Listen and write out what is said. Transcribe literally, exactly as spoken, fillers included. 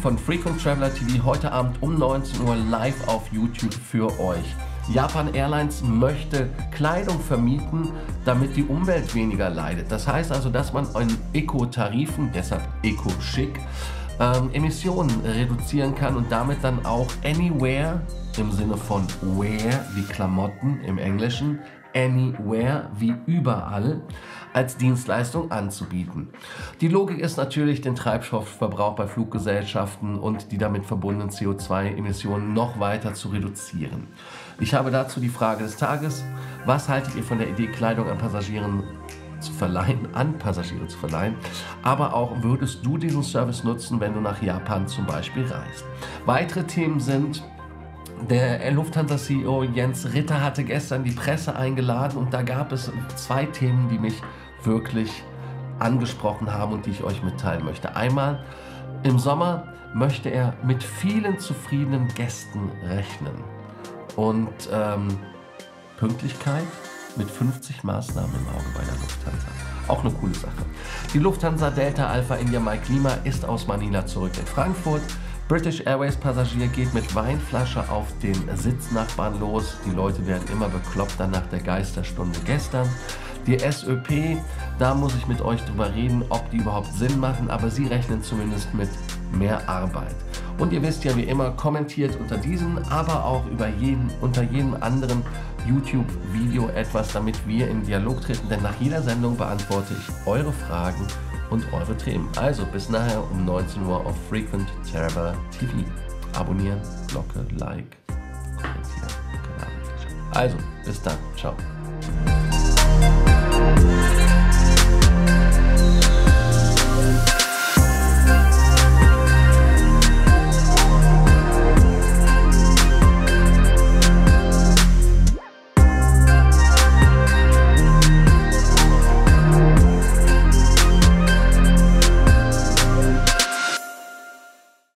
von Frequent Traveler T V heute Abend um neunzehn Uhr live auf YouTube für euch. Japan Airlines möchte Kleidung vermieten, damit die Umwelt weniger leidet. Das heißt also, dass man in Eco-Tarifen, deshalb Eco-Schick, ähm, Emissionen reduzieren kann und damit dann auch anywhere im Sinne von wear wie Klamotten im Englischen, anywhere wie überall als Dienstleistung anzubieten. Die Logik ist natürlich, den Treibstoffverbrauch bei Fluggesellschaften und die damit verbundenen C O zwei Emissionen noch weiter zu reduzieren. Ich habe dazu die Frage des Tages: Was haltet ihr von der Idee, Kleidung an Passagieren zu verleihen, an Passagiere zu verleihen, aber auch, würdest du diesen Service nutzen, wenn du nach Japan zum Beispiel reist? Weitere Themen sind: Der Lufthansa-C E O Jens Ritter hatte gestern die Presse eingeladen und da gab es zwei Themen, die mich wirklich angesprochen haben und die ich euch mitteilen möchte. Einmal, im Sommer möchte er mit vielen zufriedenen Gästen rechnen und ähm, Pünktlichkeit mit fünfzig Maßnahmen im Auge bei der Lufthansa. Auch eine coole Sache. Die Lufthansa Delta Alpha India Mike Lima ist aus Manila zurück in Frankfurt. British Airways Passagier geht mit Weinflasche auf den Sitznachbarn los. Die Leute werden immer bekloppter nach der Geisterstunde gestern. Die S Ö P, da muss ich mit euch drüber reden, ob die überhaupt Sinn machen, aber sie rechnen zumindest mit mehr Arbeit. Und ihr wisst ja wie immer, kommentiert unter diesem, aber auch über jeden, unter jedem anderen YouTube-Video etwas, damit wir in Dialog treten, denn nach jeder Sendung beantworte ich eure Fragen und eure Themen. Also bis nachher um neunzehn Uhr auf Frequent Traveler T V. Abonnieren, Glocke, Like, kommentieren, Kanal. Also bis dann, ciao.